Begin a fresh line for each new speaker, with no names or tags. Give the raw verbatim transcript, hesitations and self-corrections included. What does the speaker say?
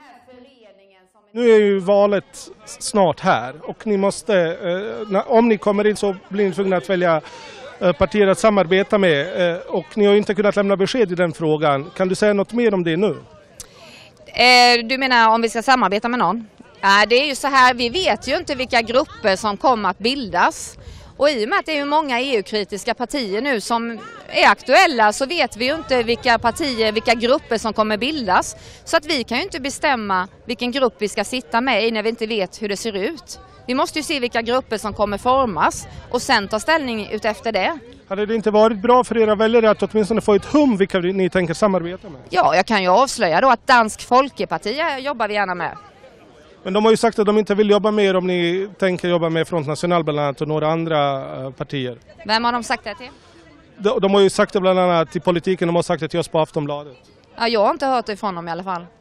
Nu är ju valet snart här och ni måste, eh, om ni kommer in så blir ni tvungna att välja eh, partier att samarbeta med eh, och ni har inte kunnat lämna besked i den frågan. Kan du säga något mer om det nu?
Eh, du menar om vi ska samarbeta med någon? Ja, det är ju så här, vi vet ju inte vilka grupper som kommer att bildas. Och i och med att det är ju många E U-kritiska partier nu som är aktuella så vet vi ju inte vilka partier, vilka grupper som kommer bildas. Så att vi kan ju inte bestämma vilken grupp vi ska sitta med i när vi inte vet hur det ser ut. Vi måste ju se vilka grupper som kommer formas och sen ta ställning ut efter det.
Hade det inte varit bra för era väljare att åtminstone få ett hum vilka ni tänker samarbeta med?
Ja, jag kan ju avslöja då att Dansk Folkeparti jobbar vi gärna med.
Men de har ju sagt att de inte vill jobba med er om ni tänker jobba med Front National bland annat och några andra partier.
Vem har de sagt det till?
De, de har ju sagt det bland annat i politiken, de har sagt det till oss på Aftonbladet.
Ja, jag har inte hört det ifrån dem i alla fall.